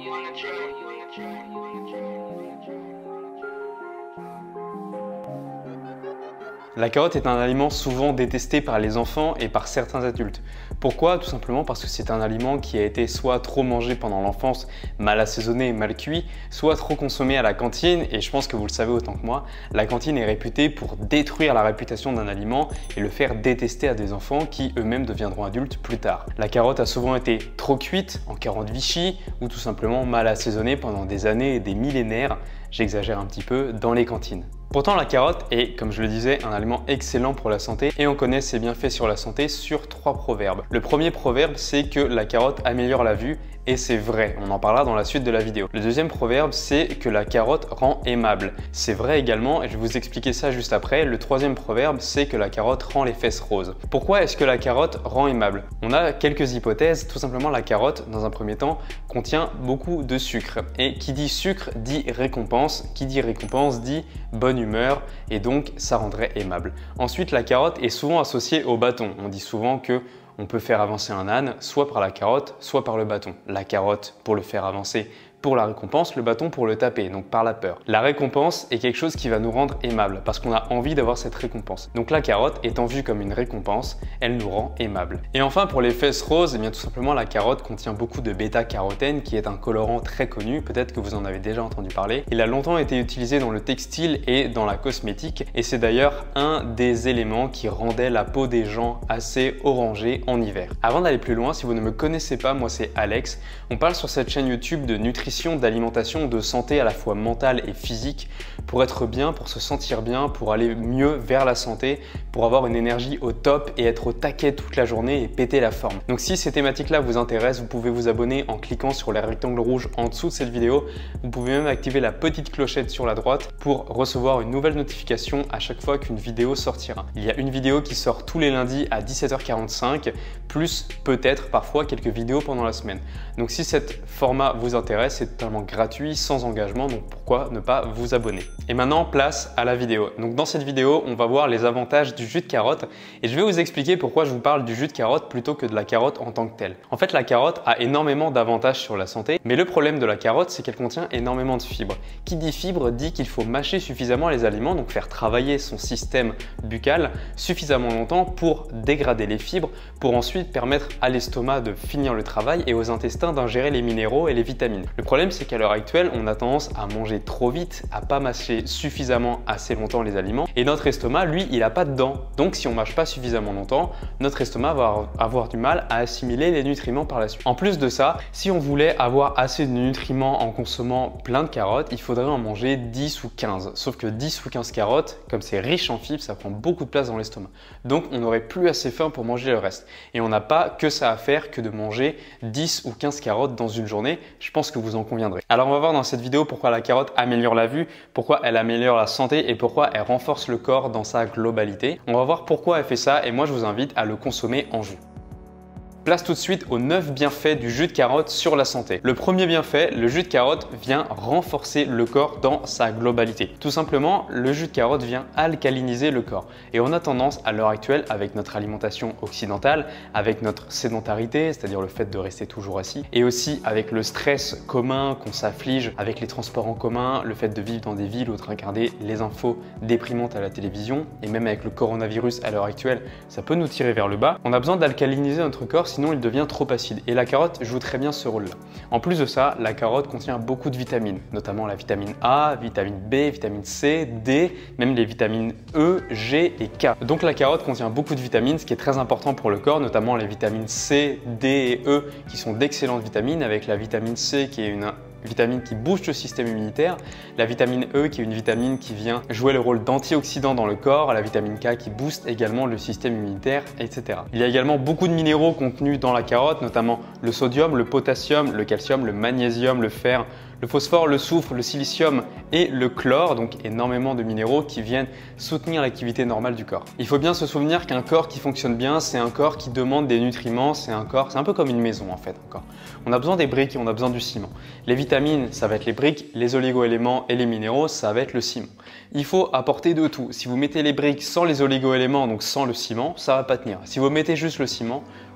La carotte est un aliment souvent détesté par les enfants et par certains adultes. Pourquoi? Tout simplement parce que c'est un aliment qui a été soit trop mangé pendant l'enfance, mal assaisonné, mal cuit, soit trop consommé à la cantine, et je pense que vous le savez autant que moi, la cantine est réputée pour détruire la réputation d'un aliment et le faire détester à des enfants qui eux-mêmes deviendront adultes plus tard. La carotte a souvent été trop cuite, en carotte Vichy, ou tout simplement mal assaisonnée pendant des années et des millénaires, j'exagère un petit peu, dans les cantines. Pourtant, la carotte est, comme je le disais, un aliment excellent pour la santé et on connaît ses bienfaits sur la santé sur 3 proverbes. Le premier proverbe, c'est que la carotte améliore la vue et c'est vrai, on en parlera dans la suite de la vidéo. Le deuxième proverbe, c'est que la carotte rend aimable. C'est vrai également et je vais vous expliquer ça juste après. Le troisième proverbe, c'est que la carotte rend les fesses roses. Pourquoi est-ce que la carotte rend aimable? On a quelques hypothèses. Tout simplement, la carotte, dans un premier temps, contient beaucoup de sucre. Et qui dit sucre dit récompense. Qui dit récompense dit bonne humeur et donc ça rendrait aimable. Ensuite, la carotte est souvent associée au bâton. On dit souvent que on peut faire avancer un âne soit par la carotte, soit par le bâton. La carotte pour le faire avancer pour la récompense, le bâton pour le taper, donc par la peur. La récompense est quelque chose qui va nous rendre aimables parce qu'on a envie d'avoir cette récompense. Donc la carotte étant vue comme une récompense, elle nous rend aimables. Et enfin pour les fesses roses, eh bien tout simplement la carotte contient beaucoup de bêta-carotène qui est un colorant très connu, peut-être que vous en avez déjà entendu parler. Il a longtemps été utilisé dans le textile et dans la cosmétique et c'est d'ailleurs un des éléments qui rendait la peau des gens assez orangée en hiver. Avant d'aller plus loin, si vous ne me connaissez pas, moi c'est Alex. On parle sur cette chaîne YouTube de nutrition, d'alimentation, de santé à la fois mentale et physique pour être bien, pour se sentir bien, pour aller mieux vers la santé, pour avoir une énergie au top et être au taquet toute la journée et péter la forme. Donc si ces thématiques-là vous intéressent, vous pouvez vous abonner en cliquant sur les rectangles rouges en dessous de cette vidéo. Vous pouvez même activer la petite clochette sur la droite pour recevoir une nouvelle notification à chaque fois qu'une vidéo sortira. Il y a une vidéo qui sort tous les lundis à 17h45, plus peut-être parfois quelques vidéos pendant la semaine. Donc si cet format vous intéresse, c'est totalement gratuit, sans engagement, donc pourquoi ne pas vous abonner? Et maintenant, place à la vidéo. Donc dans cette vidéo, on va voir les avantages du jus de carotte et je vais vous expliquer pourquoi je vous parle du jus de carotte plutôt que de la carotte en tant que telle. En fait, la carotte a énormément d'avantages sur la santé, mais le problème de la carotte, c'est qu'elle contient énormément de fibres. Qui dit fibre dit qu'il faut mâcher suffisamment les aliments, donc faire travailler son système buccal suffisamment longtemps pour dégrader les fibres, pour ensuite permettre à l'estomac de finir le travail et aux intestins d'ingérer les minéraux et les vitamines. Le problème, c'est qu'à l'heure actuelle, on a tendance à manger trop vite, à pas mâcher suffisamment assez longtemps les aliments et notre estomac, lui, il n'a pas de dents. Donc si on mâche pas suffisamment longtemps, notre estomac va avoir du mal à assimiler les nutriments par la suite. En plus de ça, si on voulait avoir assez de nutriments en consommant plein de carottes, il faudrait en manger 10 ou 15. Sauf que 10 ou 15 carottes, comme c'est riche en fibres, ça prend beaucoup de place dans l'estomac. Donc on n'aurait plus assez faim pour manger le reste. Et on n'a pas que ça à faire que de manger 10 ou 15 carottes dans une journée. Je pense que vous en conviendrez. Alors on va voir dans cette vidéo pourquoi la carotte améliore la vue, pourquoi elle améliore la santé et pourquoi elle renforce le corps dans sa globalité. On va voir pourquoi elle fait ça et moi je vous invite à le consommer en jus. Place tout de suite aux 9 bienfaits du jus de carotte sur la santé. Le premier bienfait, le jus de carotte vient renforcer le corps dans sa globalité. Tout simplement, le jus de carotte vient alcaliniser le corps. Et on a tendance à l'heure actuelle, avec notre alimentation occidentale, avec notre sédentarité, c'est-à-dire le fait de rester toujours assis, et aussi avec le stress commun qu'on s'afflige avec les transports en commun, le fait de vivre dans des villes où on regarder les infos déprimantes à la télévision, et même avec le coronavirus à l'heure actuelle, ça peut nous tirer vers le bas. On a besoin d'alcaliniser notre corps, sinon il devient trop acide et la carotte joue très bien ce rôle-là. En plus de ça, la carotte contient beaucoup de vitamines, notamment la vitamine A, vitamine B, vitamine C, D, même les vitamines E, G et K. Donc la carotte contient beaucoup de vitamines, ce qui est très important pour le corps, notamment les vitamines C, D et E qui sont d'excellentes vitamines, avec la vitamine C qui est une vitamine qui booste le système immunitaire, la vitamine E qui est une vitamine qui vient jouer le rôle d'antioxydant dans le corps, la vitamine K qui booste également le système immunitaire, etc. Il y a également beaucoup de minéraux contenus dans la carotte, notamment le sodium, le potassium, le calcium, le magnésium, le fer, le phosphore, le soufre, le silicium et le chlore, donc énormément de minéraux qui viennent soutenir l'activité normale du corps. Il faut bien se souvenir qu'un corps qui fonctionne bien, c'est un corps qui demande des nutriments, c'est un peu comme une maison en fait. On a besoin des briques et on a besoin du ciment. Les vitamines, ça va être les briques, les oligo-éléments et les minéraux, ça va être le ciment. Il faut apporter de tout. Si vous mettez les briques sans les oligo-éléments, donc sans le ciment, ça va pas tenir. Si vous mettez juste le ciment,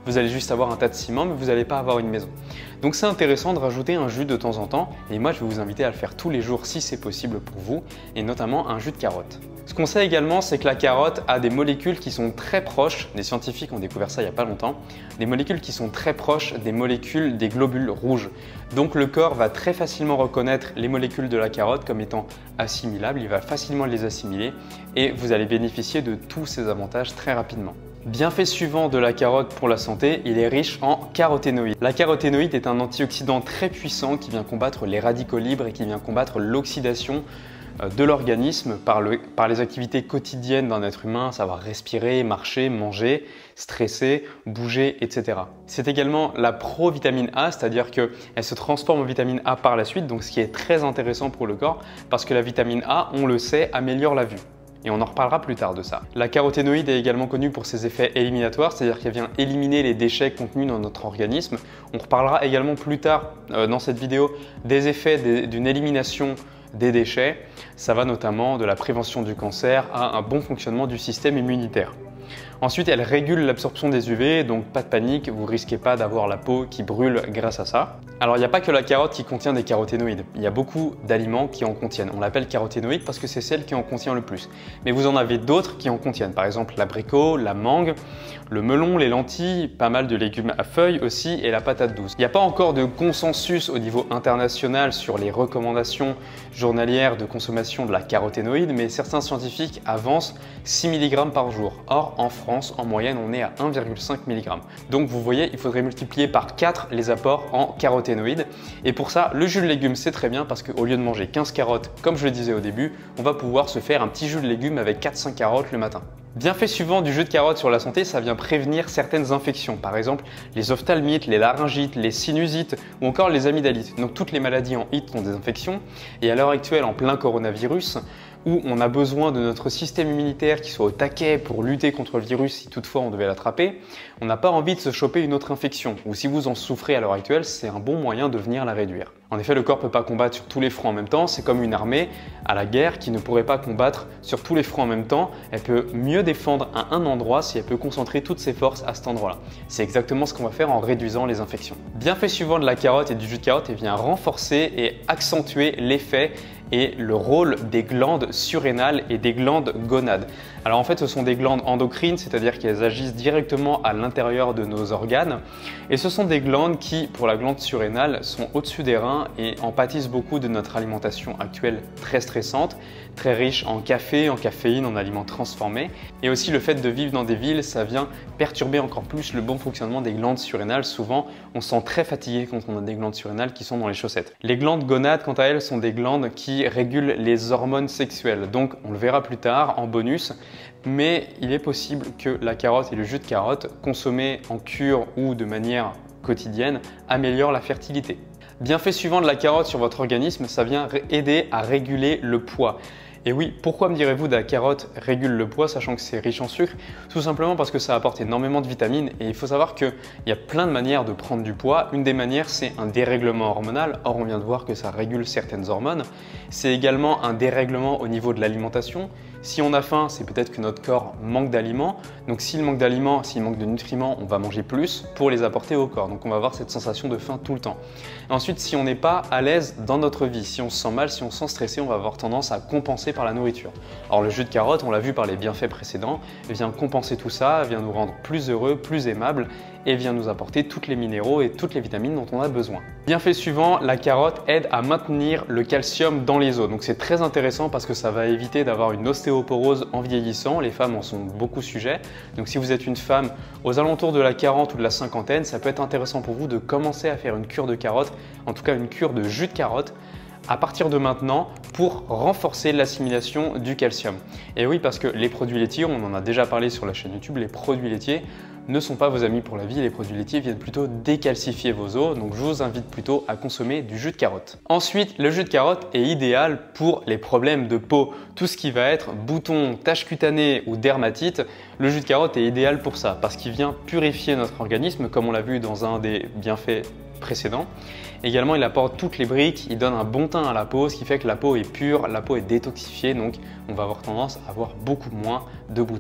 vous allez juste avoir un tas de ciment, mais vous n'allez pas avoir une maison. Donc c'est intéressant de rajouter un jus de temps en temps, et moi je vais vous inviter à le faire tous les jours si c'est possible pour vous, et notamment un jus de carotte. Ce qu'on sait également, c'est que la carotte a des molécules qui sont très proches, des scientifiques ont découvert ça il n'y a pas longtemps, des molécules qui sont très proches des molécules des globules rouges. Donc le corps va très facilement reconnaître les molécules de la carotte comme étant assimilables, il va facilement les assimiler et vous allez bénéficier de tous ces avantages très rapidement. Bienfait suivant de la carotte pour la santé, il est riche en caroténoïdes. La caroténoïde est un antioxydant très puissant qui vient combattre les radicaux libres et qui vient combattre l'oxydation de l'organisme par les activités quotidiennes d'un être humain, savoir respirer, marcher, manger, stresser, bouger, etc. C'est également la provitamine A, c'est-à-dire qu'elle se transforme en vitamine A par la suite, donc ce qui est très intéressant pour le corps parce que la vitamine A, on le sait, améliore la vue. Et on en reparlera plus tard de ça. La caroténoïde est également connue pour ses effets éliminatoires, c'est-à-dire qu'elle vient éliminer les déchets contenus dans notre organisme. On reparlera également plus tard dans cette vidéo des effets d'une élimination des déchets. Ça va notamment de la prévention du cancer à un bon fonctionnement du système immunitaire. Ensuite, elle régule l'absorption des UV, donc pas de panique, vous ne risquez pas d'avoir la peau qui brûle grâce à ça. Alors, il n'y a pas que la carotte qui contient des caroténoïdes, il y a beaucoup d'aliments qui en contiennent. On l'appelle caroténoïde parce que c'est celle qui en contient le plus. Mais vous en avez d'autres qui en contiennent, par exemple l'abricot, la mangue, le melon, les lentilles, pas mal de légumes à feuilles aussi et la patate douce. Il n'y a pas encore de consensus au niveau international sur les recommandations journalières de consommation de la caroténoïde, mais certains scientifiques avancent 6 mg par jour. Or, en France, en moyenne, on est à 1,5 mg. Donc vous voyez, il faudrait multiplier par 4 les apports en caroténoïdes. Et pour ça, le jus de légumes, c'est très bien parce qu'au lieu de manger 15 carottes, comme je le disais au début, on va pouvoir se faire un petit jus de légumes avec 4-5 carottes le matin. Bienfait suivant du jus de carotte sur la santé, ça vient prévenir certaines infections, par exemple les ophtalmites, les laryngites, les sinusites ou encore les amygdalites. Donc toutes les maladies en HIT sont des infections et à l'heure actuelle en plein coronavirus, où on a besoin de notre système immunitaire qui soit au taquet pour lutter contre le virus si toutefois on devait l'attraper, on n'a pas envie de se choper une autre infection. Ou si vous en souffrez à l'heure actuelle, c'est un bon moyen de venir la réduire. En effet, le corps ne peut pas combattre sur tous les fronts en même temps, c'est comme une armée à la guerre qui ne pourrait pas combattre sur tous les fronts en même temps. Elle peut mieux défendre à un endroit si elle peut concentrer toutes ses forces à cet endroit-là. C'est exactement ce qu'on va faire en réduisant les infections. Bienfait suivant de la carotte et du jus de carotte, vient renforcer et accentuer l'effet et le rôle des glandes surrénales et des glandes gonades. Alors en fait, ce sont des glandes endocrines, c'est-à-dire qu'elles agissent directement à l'intérieur de nos organes. Et ce sont des glandes qui, pour la glande surrénale, sont au-dessus des reins et en pâtissent beaucoup de notre alimentation actuelle très stressante, très riche en café, en caféine, en aliments transformés. Et aussi le fait de vivre dans des villes, ça vient perturber encore plus le bon fonctionnement des glandes surrénales. Souvent, on se sent très fatigué quand on a des glandes surrénales qui sont dans les chaussettes. Les glandes gonades, quant à elles, sont des glandes qui régulent les hormones sexuelles. Donc, on le verra plus tard en bonus, mais il est possible que la carotte et le jus de carotte, consommés en cure ou de manière quotidienne, améliorent la fertilité. Bienfait suivant de la carotte sur votre organisme, ça vient aider à réguler le poids. Et oui, pourquoi me direz-vous de la carotte régule le poids, sachant que c'est riche en sucre? Tout simplement parce que ça apporte énormément de vitamines et il faut savoir qu'il y a plein de manières de prendre du poids. Une des manières, c'est un dérèglement hormonal. Or, on vient de voir que ça régule certaines hormones. C'est également un dérèglement au niveau de l'alimentation. Si on a faim, c'est peut-être que notre corps manque d'aliments. Donc s'il manque d'aliments, s'il manque de nutriments, on va manger plus pour les apporter au corps. Donc on va avoir cette sensation de faim tout le temps. Et ensuite, si on n'est pas à l'aise dans notre vie, si on se sent mal, si on se sent stressé, on va avoir tendance à compenser par la nourriture. Alors le jus de carotte, on l'a vu par les bienfaits précédents, vient compenser tout ça, vient nous rendre plus heureux, plus aimables et vient nous apporter tous les minéraux et toutes les vitamines dont on a besoin. Bienfait suivant, la carotte aide à maintenir le calcium dans les os. Donc c'est très intéressant parce que ça va éviter d'avoir une ostéoporose en vieillissant. Les femmes en sont beaucoup sujets. Donc si vous êtes une femme aux alentours de la 40 ou de la cinquantaine, ça peut être intéressant pour vous de commencer à faire une cure de carotte, en tout cas une cure de jus de carotte, à partir de maintenant pour renforcer l'assimilation du calcium. Et oui, parce que les produits laitiers, on en a déjà parlé sur la chaîne YouTube, les produits laitiers ne sont pas vos amis pour la vie, les produits laitiers viennent plutôt décalcifier vos os, donc je vous invite plutôt à consommer du jus de carotte. Ensuite, le jus de carotte est idéal pour les problèmes de peau. Tout ce qui va être boutons, taches cutanées ou dermatite, le jus de carotte est idéal pour ça, parce qu'il vient purifier notre organisme, comme on l'a vu dans un des bienfaits précédents. Également, il apporte toutes les briques, il donne un bon teint à la peau, ce qui fait que la peau est pure, la peau est détoxifiée, donc on va avoir tendance à avoir beaucoup moins de boutons.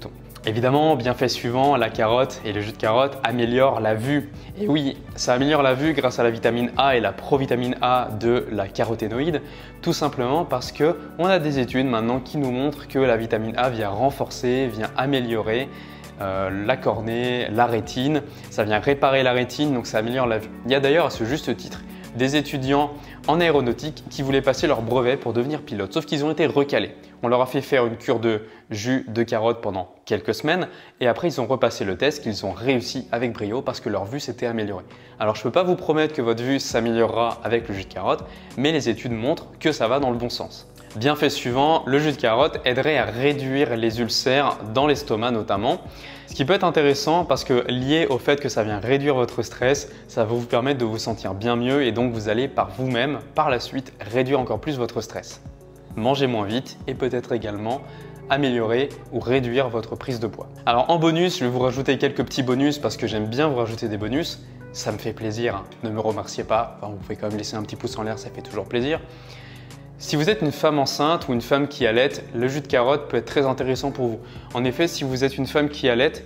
Évidemment, bienfait suivant, la carotte et le jus de carotte améliorent la vue. Et oui, ça améliore la vue grâce à la vitamine A et la provitamine A de la caroténoïde, tout simplement parce qu'on a des études maintenant qui nous montrent que la vitamine A vient renforcer, vient améliorer la cornée, la rétine, ça vient réparer la rétine, donc ça améliore la vue. Il y a d'ailleurs à ce juste titre des étudiants en aéronautique qui voulaient passer leur brevet pour devenir pilote, sauf qu'ils ont été recalés. On leur a fait faire une cure de jus de carotte pendant quelques semaines et après ils ont repassé le test qu'ils ont réussi avec brio parce que leur vue s'était améliorée. Alors je ne peux pas vous promettre que votre vue s'améliorera avec le jus de carotte, mais les études montrent que ça va dans le bon sens. Bienfait suivant, le jus de carotte aiderait à réduire les ulcères dans l'estomac notamment. Ce qui peut être intéressant parce que lié au fait que ça vient réduire votre stress, ça va vous permettre de vous sentir bien mieux et donc vous allez par vous-même, par la suite, réduire encore plus votre stress. Mangez moins vite et peut-être également améliorer ou réduire votre prise de poids. Alors en bonus, je vais vous rajouter quelques petits bonus parce que j'aime bien vous rajouter des bonus. Ça me fait plaisir, hein. Ne me remerciez pas, enfin, vous pouvez quand même laisser un petit pouce en l'air, ça fait toujours plaisir. Si vous êtes une femme enceinte ou une femme qui allaite, le jus de carotte peut être très intéressant pour vous. En effet, si vous êtes une femme qui allaite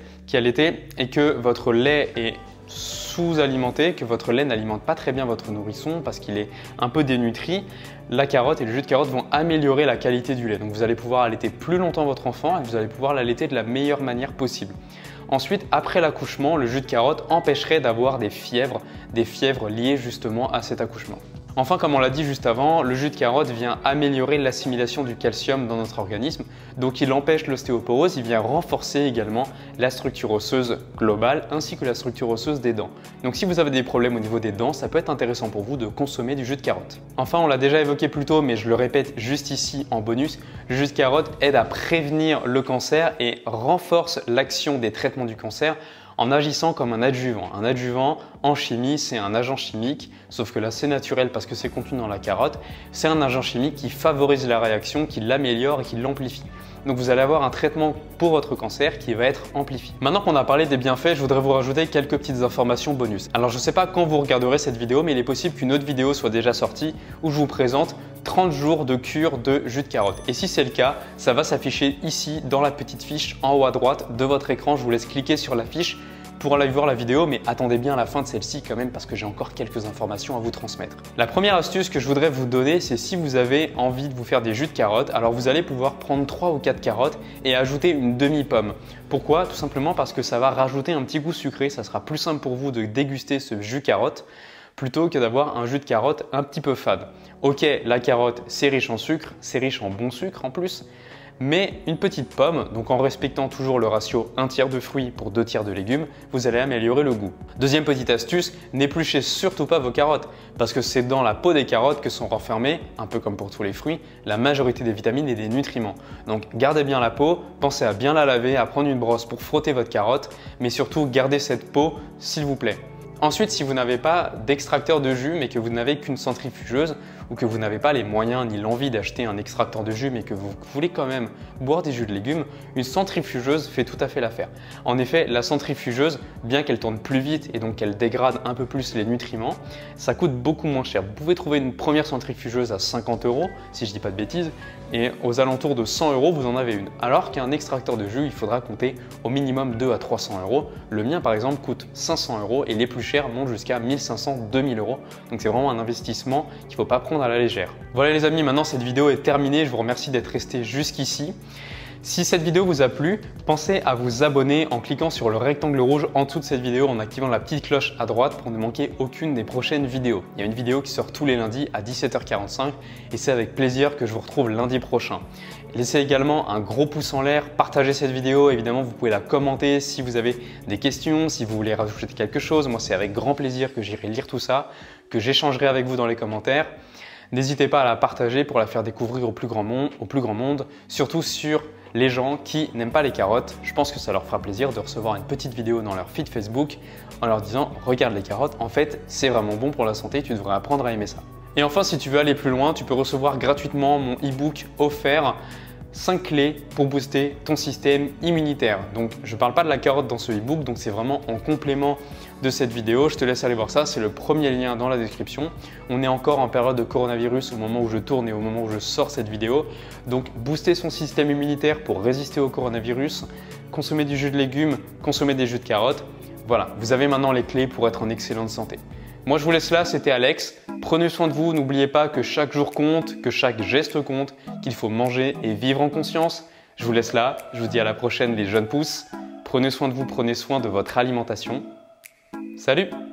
et que votre lait est sous-alimenté, que votre lait n'alimente pas très bien votre nourrisson parce qu'il est un peu dénutri, la carotte et le jus de carotte vont améliorer la qualité du lait. Donc vous allez pouvoir allaiter plus longtemps votre enfant et vous allez pouvoir l'allaiter de la meilleure manière possible. Ensuite, après l'accouchement, le jus de carotte empêcherait d'avoir des fièvres liées justement à cet accouchement. Enfin, comme on l'a dit juste avant, le jus de carotte vient améliorer l'assimilation du calcium dans notre organisme, donc il empêche l'ostéoporose, il vient renforcer également la structure osseuse globale ainsi que la structure osseuse des dents. Donc si vous avez des problèmes au niveau des dents, ça peut être intéressant pour vous de consommer du jus de carotte. Enfin, on l'a déjà évoqué plus tôt, mais je le répète juste ici en bonus, le jus de carotte aide à prévenir le cancer et renforce l'action des traitements du cancer en agissant comme un adjuvant. Un adjuvant en chimie, c'est un agent chimique, sauf que là c'est naturel parce que c'est contenu dans la carotte. C'est un agent chimique qui favorise la réaction, qui l'améliore et qui l'amplifie. Donc vous allez avoir un traitement pour votre cancer qui va être amplifié. Maintenant qu'on a parlé des bienfaits, je voudrais vous rajouter quelques petites informations bonus. Alors je ne sais pas quand vous regarderez cette vidéo, mais il est possible qu'une autre vidéo soit déjà sortie où je vous présente 30 jours de cure de jus de carotte. Et si c'est le cas, ça va s'afficher ici dans la petite fiche en haut à droite de votre écran. Je vous laisse cliquer sur la fiche pour aller voir la vidéo, mais attendez bien la fin de celle-ci quand même parce que j'ai encore quelques informations à vous transmettre. La première astuce que je voudrais vous donner, c'est si vous avez envie de vous faire des jus de carotte, alors vous allez pouvoir prendre 3 ou 4 carottes et ajouter une demi-pomme. Pourquoi? Tout simplement parce que ça va rajouter un petit goût sucré, ça sera plus simple pour vous de déguster ce jus carotte plutôt que d'avoir un jus de carotte un petit peu fade. Ok, la carotte c'est riche en sucre, c'est riche en bon sucre en plus, mais une petite pomme, donc en respectant toujours le ratio 1 tiers de fruits pour 2 tiers de légumes, vous allez améliorer le goût. Deuxième petite astuce, n'épluchez surtout pas vos carottes parce que c'est dans la peau des carottes que sont renfermés, un peu comme pour tous les fruits, la majorité des vitamines et des nutriments. Donc gardez bien la peau, pensez à bien la laver, à prendre une brosse pour frotter votre carotte, mais surtout gardez cette peau s'il vous plaît. Ensuite, si vous n'avez pas d'extracteur de jus mais que vous n'avez qu'une centrifugeuse ou que vous n'avez pas les moyens ni l'envie d'acheter un extracteur de jus mais que vous voulez quand même boire des jus de légumes, une centrifugeuse fait tout à fait l'affaire. En effet, la centrifugeuse, bien qu'elle tourne plus vite et donc qu'elle dégrade un peu plus les nutriments, ça coûte beaucoup moins cher. Vous pouvez trouver une première centrifugeuse à 50 € si je dis pas de bêtises et aux alentours de 100 € vous en avez une. Alors qu'un extracteur de jus, il faudra compter au minimum 2 à 300 €. Le mien par exemple coûte 500 € et les plus chers montent jusqu'à 1500, 2000 €. Donc c'est vraiment un investissement qu'il ne faut pas prendre à la légère. Voilà les amis, maintenant cette vidéo est terminée. Je vous remercie d'être resté jusqu'ici. Si cette vidéo vous a plu, pensez à vous abonner en cliquant sur le rectangle rouge en dessous de cette vidéo en activant la petite cloche à droite pour ne manquer aucune des prochaines vidéos. Il y a une vidéo qui sort tous les lundis à 17h45 et c'est avec plaisir que je vous retrouve lundi prochain. Laissez également un gros pouce en l'air, partagez cette vidéo, évidemment vous pouvez la commenter si vous avez des questions, si vous voulez rajouter quelque chose. Moi c'est avec grand plaisir que j'irai lire tout ça, que j'échangerai avec vous dans les commentaires. N'hésitez pas à la partager pour la faire découvrir au plus grand monde, surtout sur les gens qui n'aiment pas les carottes. Je pense que ça leur fera plaisir de recevoir une petite vidéo dans leur feed Facebook en leur disant « Regarde les carottes, en fait c'est vraiment bon pour la santé, tu devrais apprendre à aimer ça ». Et enfin, si tu veux aller plus loin, tu peux recevoir gratuitement mon e-book offert 5 clés pour booster ton système immunitaire. Donc je ne parle pas de la carotte dans ce e-book, donc c'est vraiment en complément de cette vidéo. Je te laisse aller voir ça, c'est le premier lien dans la description. On est encore en période de coronavirus au moment où je tourne et au moment où je sors cette vidéo. Donc booster son système immunitaire pour résister au coronavirus, consommer du jus de légumes, consommer des jus de carottes. Voilà, vous avez maintenant les clés pour être en excellente santé. Moi je vous laisse là, c'était Alex. Prenez soin de vous, n'oubliez pas que chaque jour compte, que chaque geste compte, qu'il faut manger et vivre en conscience. Je vous laisse là, je vous dis à la prochaine les jeunes pousses. Prenez soin de vous, prenez soin de votre alimentation. Salut!